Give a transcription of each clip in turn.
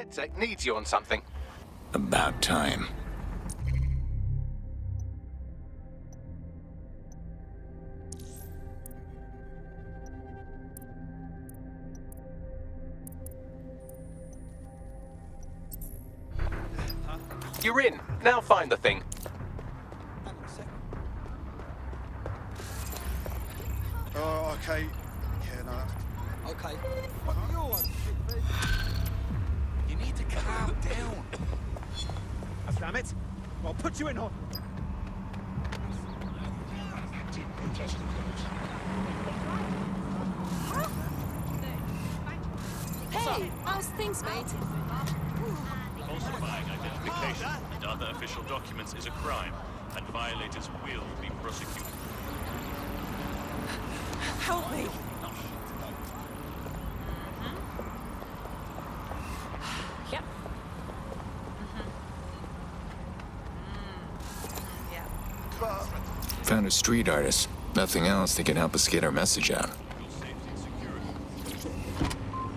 DedSec needs you on something. About time. You're in. Now find the thing. Oh, okay. Yeah, no. Okay. You need to calm down. Damn it! I'll put you in on. Hey, how's things, mate? Falsifying identification and other official documents is a crime, and violators will be prosecuted. Help me! Yep. Yeah. Found a street artist. Nothing else that can help us get our message out. Your safety and security.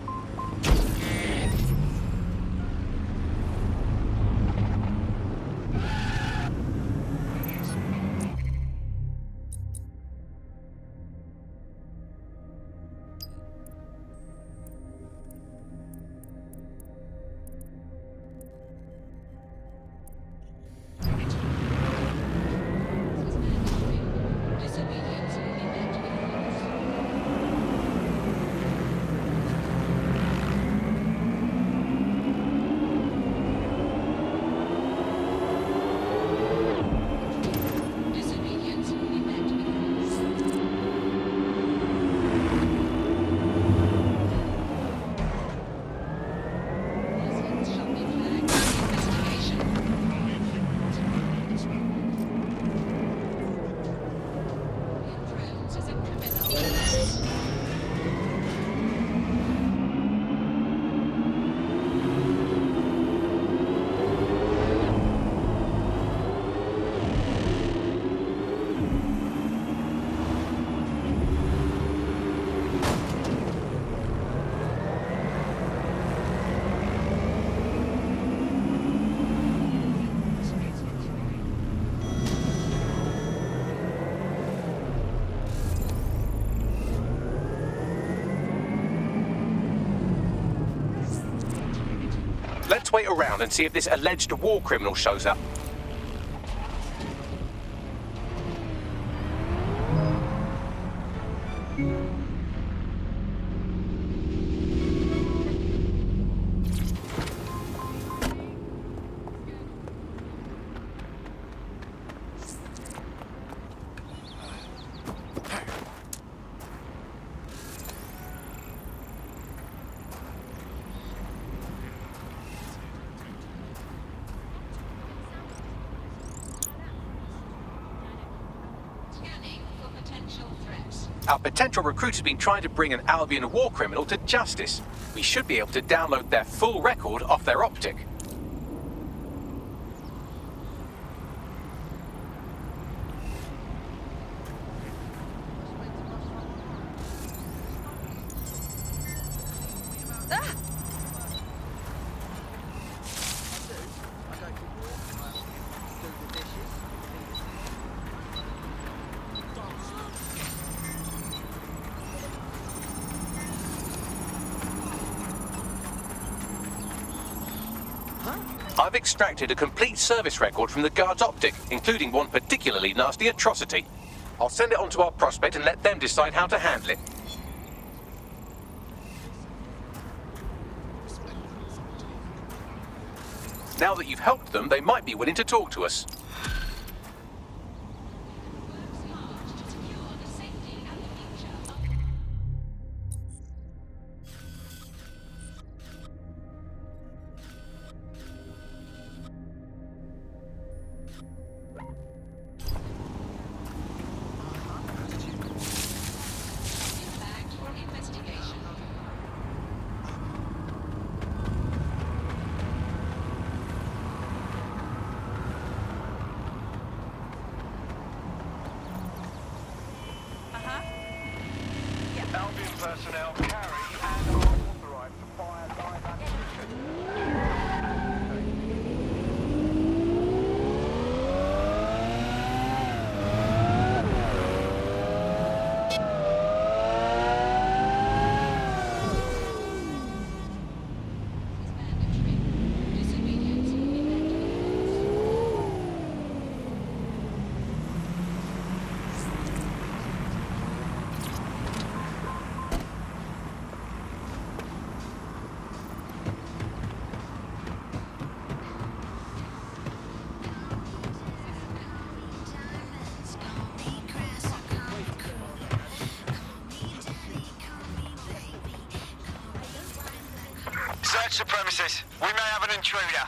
Let's wait around and see if this alleged war criminal shows up. Our potential recruit has been trying to bring an Albion war criminal to justice. We should be able to download their full record off their optic. I've extracted a complete service record from the guard's optic, including one particularly nasty atrocity. I'll send it on to our prospect and let them decide how to handle it. Now that you've helped them, they might be willing to talk to us. Search the premises. We may have an intruder.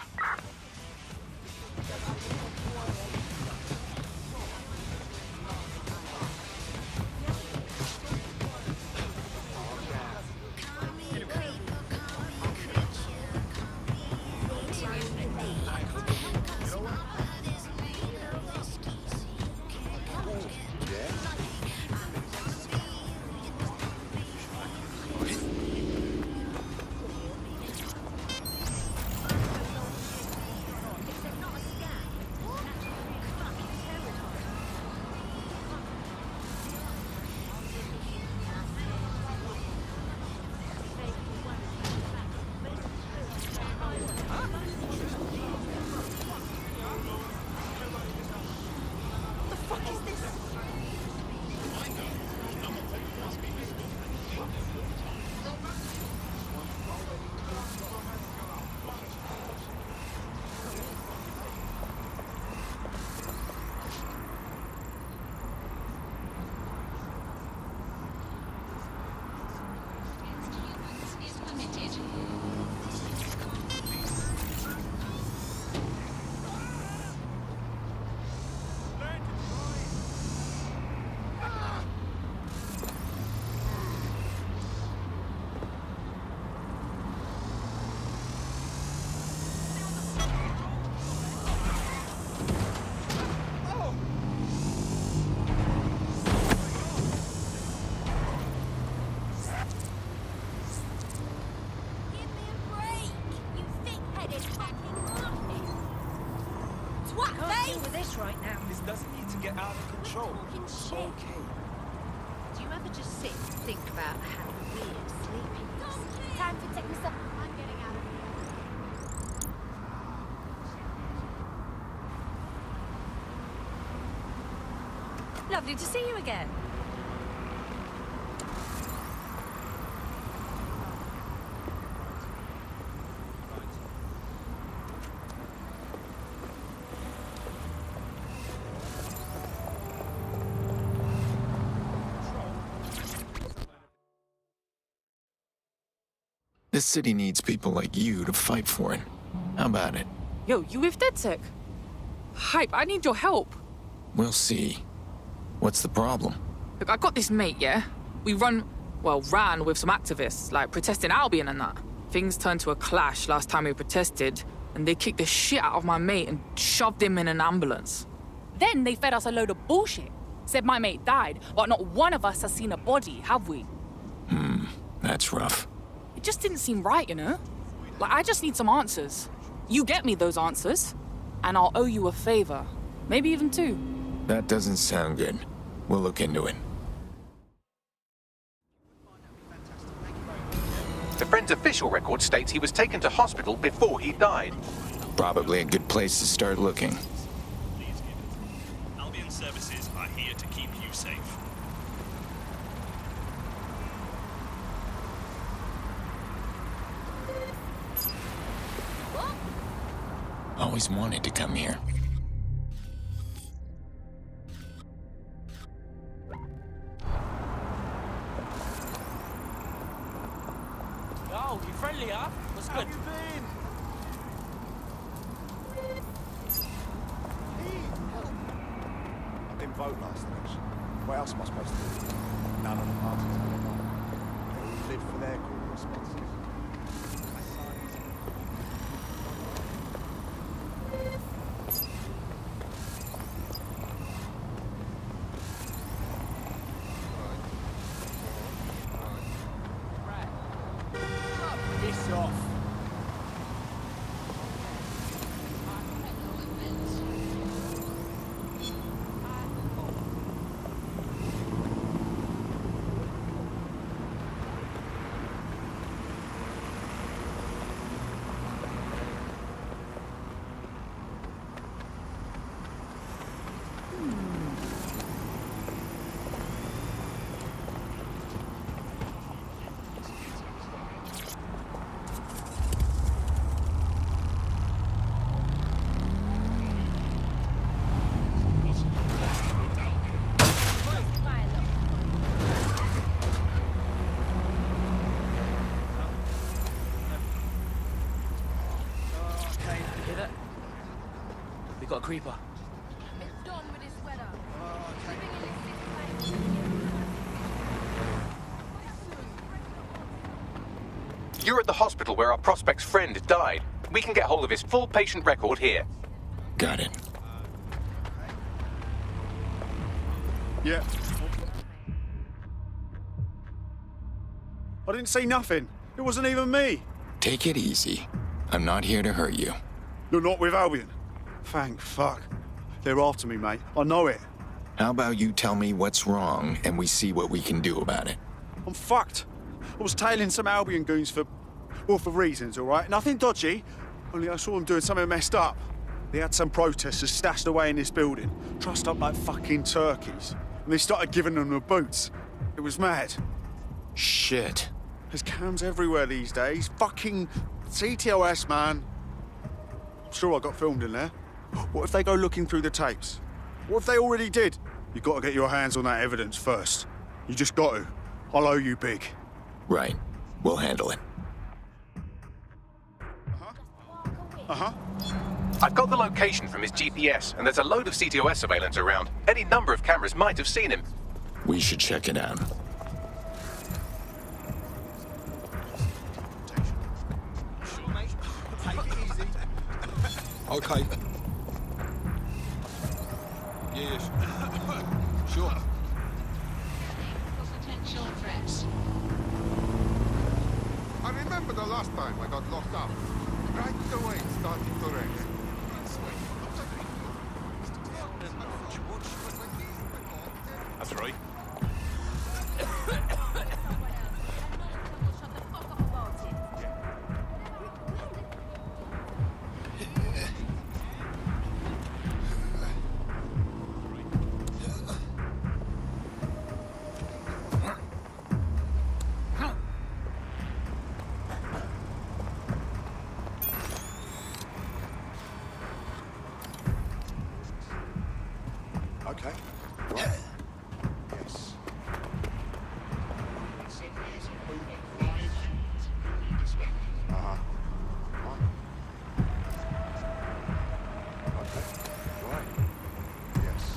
Right now. This doesn't need to get out of control. It's okay. Do you ever just sit and think about how weird sleeping is? Time to take myself. I'm getting out of here. Lovely to see you again. This city needs people like you to fight for it. How about it? Yo, you with DedSec? Hype, I need your help. We'll see. What's the problem? Look, I got this mate, yeah? We ran with some activists, like protesting Albion and that. Things turned to a clash last time we protested, and they kicked the shit out of my mate and shoved him in an ambulance. Then they fed us a load of bullshit. Said my mate died, but not one of us has seen a body, have we? That's rough. It just didn't seem right, you know? Like, I just need some answers. You get me those answers, and I'll owe you a favor. Maybe even two. That doesn't sound good. We'll look into it. The Friend's official record states he was taken to hospital before he died. Probably a good place to start looking. Please give it. Albion services are here to keep you safe. Always wanted to come here. Oh, you friendly, huh? What's good? I didn't vote last election. What else am I supposed to do? None of the parties are going on. They all live for their corporate responses. Piss off. We got a creeper. It's done with his sweater. You're at the hospital where our prospect's friend died. We can get hold of his full patient record here. Got it. Yeah. I didn't see nothing. It wasn't even me. Take it easy. I'm not here to hurt you. You're not with Albion. Thank fuck. They're after me, mate. I know it. How about you tell me what's wrong and we see what we can do about it? I'm fucked. I was tailing some Albion goons for reasons, all right? Nothing dodgy, only I saw them doing something messed up. They had some protesters stashed away in this building, trussed up like fucking turkeys. And they started giving them the boots. It was mad. Shit. There's cams everywhere these days. Fucking CTOS, man. I'm sure I got filmed in there. What if they go looking through the tapes? What if they already did? You got to get your hands on that evidence first. You just got to. I'll owe you big. Right. We'll handle it. Uh-huh. I've got the location from his GPS, and there's a load of CTOS surveillance around. Any number of cameras might have seen him. We should check it out. Okay. Yes. Sure. Potential threats. I remember the last time I got locked up. Right away, it started to rain. That's right. Okay. Right. Yes. Uh-huh. Okay. Right. Yes.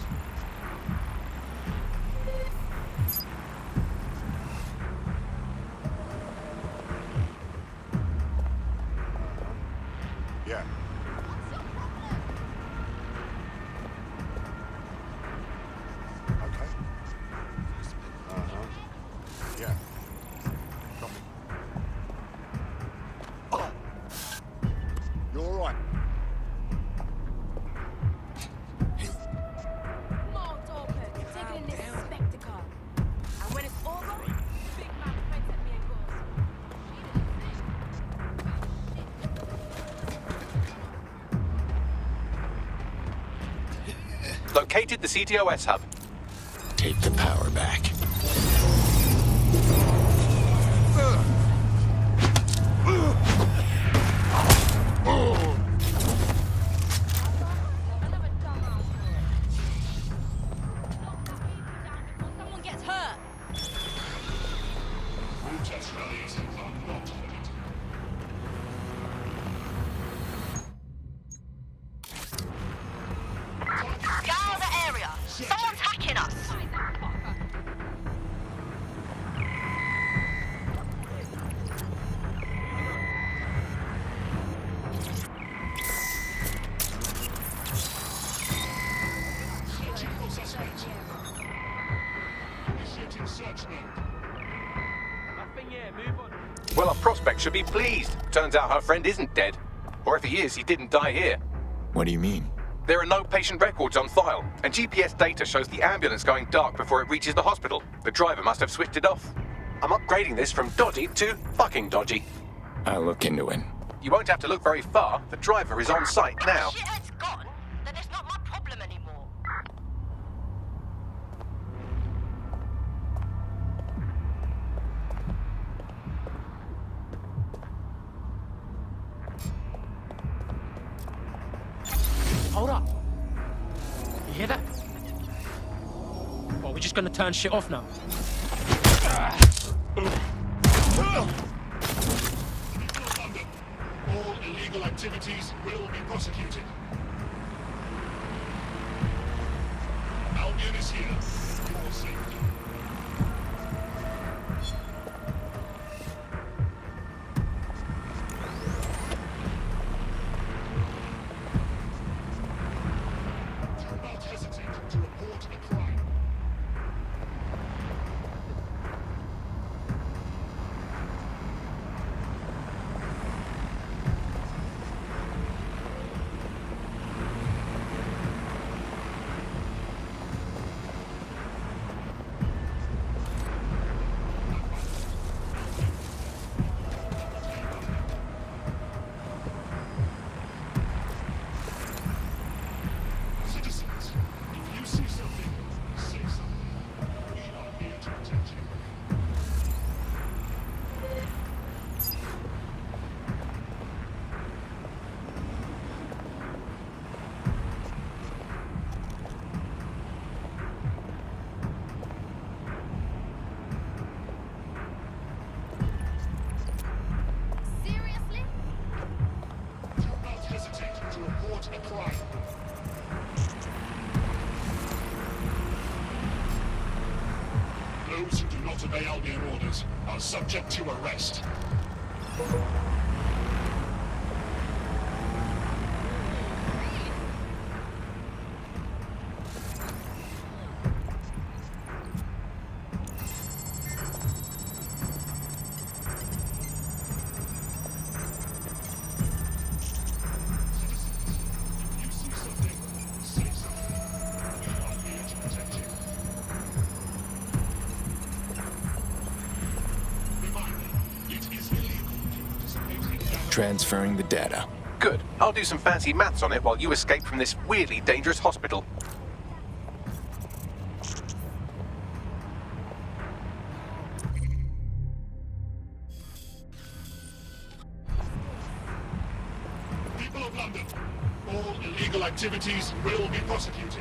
Yeah. Okay. Uh-huh. Yeah. Copy. Oh. You're all right. Mouth open. Take in this spectacle. And when it's over, big man points at me and goes. Located the CTOS hub. Take the power back. Someone gets hurt. Scour the area. Someone's hacking us. Nothing here, move on. Well, our prospect should be pleased. Turns out her friend isn't dead. Or if he is, he didn't die here. What do you mean? There are no patient records on file, and GPS data shows the ambulance going dark before it reaches the hospital. The driver must have switched it off. I'm upgrading this from dodgy to fucking dodgy. I'll look into it. You won't have to look very far. The driver is on site now. Shithead's gone, then it's not my problem anymore. Hold up. You hear that? Well, we're just gonna turn shit off now. All illegal activities will be prosecuted. Albion is here. Your safety. Do not hesitate to report a crime. Citizens, if you see something, say something. We are here to protect you. Seriously? Do not hesitate to report a crime. Those who do not obey Albion orders are subject to arrest. If you see something, say something. We are here to protect you. Reminder, it is illegal to participate in data. Transferring the data. Good. I'll do some fancy maths on it while you escape from this weirdly dangerous hospital. People of London, all illegal activities will be prosecuted.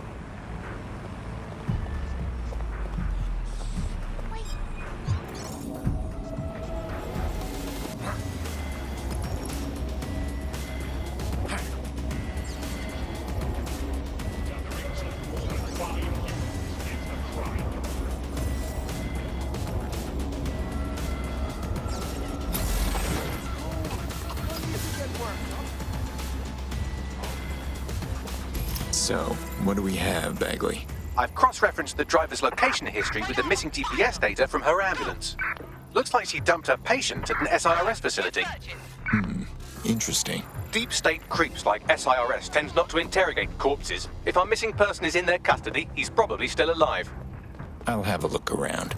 Gatherings of more than 5 humans is a crime. So, what do we have, Bagley? I've cross-referenced the driver's location history with the missing GPS data from her ambulance. Looks like she dumped her patient at an SIRS facility. Interesting. Deep state creeps like SIRS tend not to interrogate corpses. If our missing person is in their custody, he's probably still alive. I'll have a look around.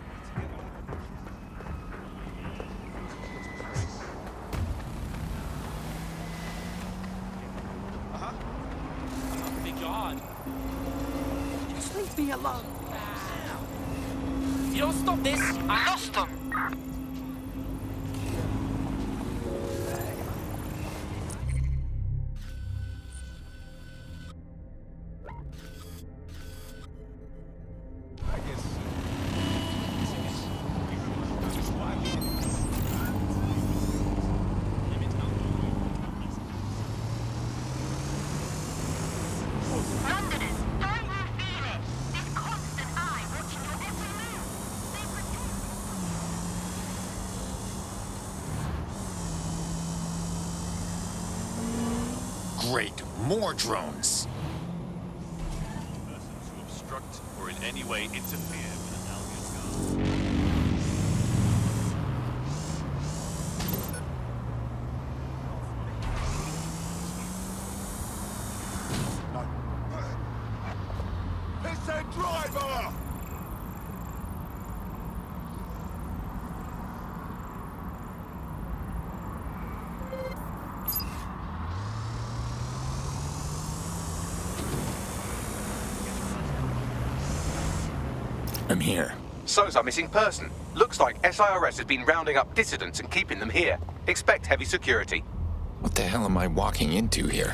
Big God. Just leave me alone. If you don't stop this, I lost them. Londoners, don't you feel it? This constant eye watching your every move. They pretend. Great, more drones. Persons who obstruct or in any way interfere with an Albion guard. It's a driver! I'm here. So's our missing person. Looks like SIRS has been rounding up dissidents and keeping them here. Expect heavy security. What the hell am I walking into here?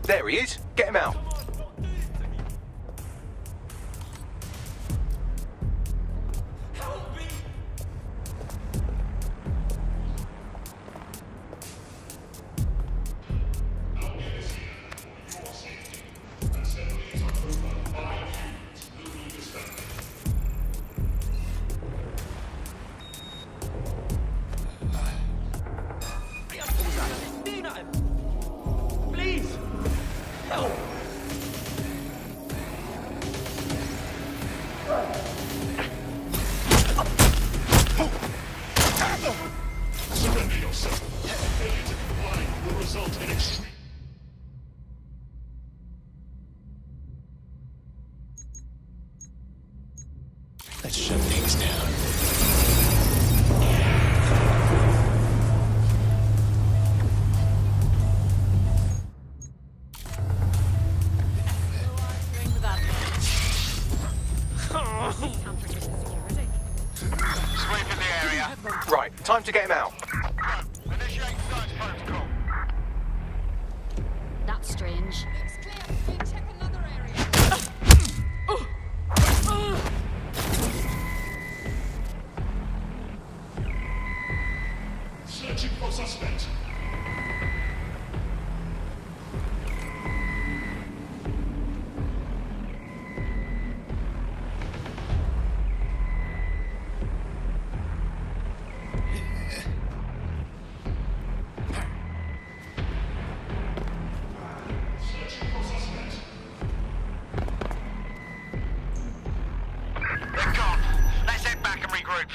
There he is. Get him out. Surrender yourself. Failure to comply will result in extreme. Let's shut things down. Sweeping the area. Right, time to get him out. Initiate search protocol. That's strange. Searching for suspect. Searching for suspect. They're gone. Let's head back and regroup.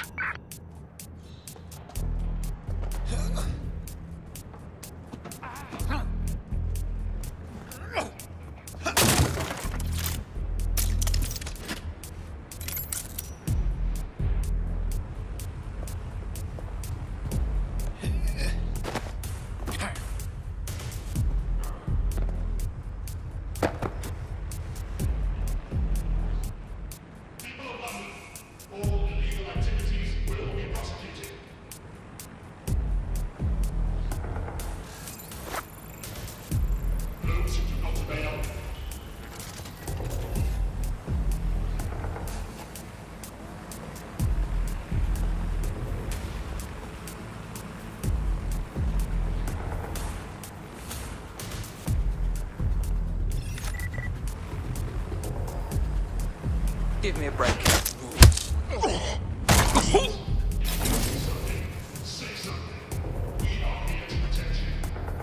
People of London, all illegal activities will be prosecuted. Those who do not bail. Give me a break. Say something. We are here to protect you.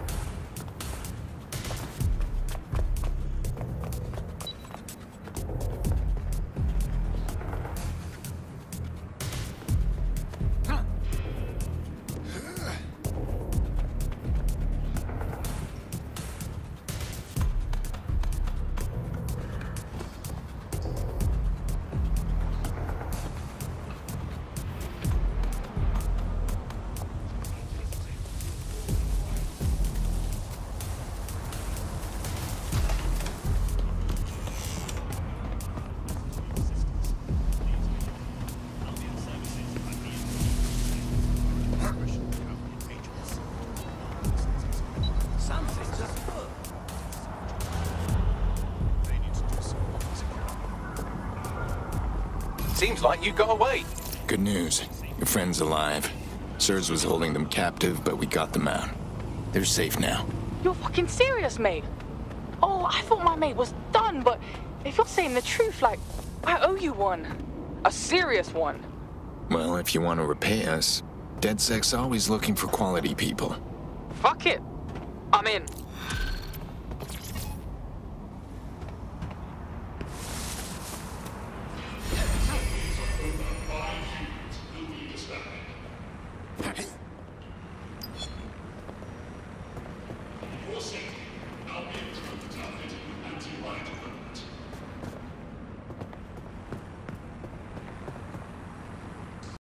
Seems like you got away. Good news. Your friend's alive. Sirs was holding them captive, but we got them out. They're safe now. You're fucking serious, mate. Oh, I thought my mate was done, but if you're saying the truth, like, I owe you one. A serious one. Well, if you want to repay us, DedSec's always looking for quality people. Fuck it. I'm in. Your safety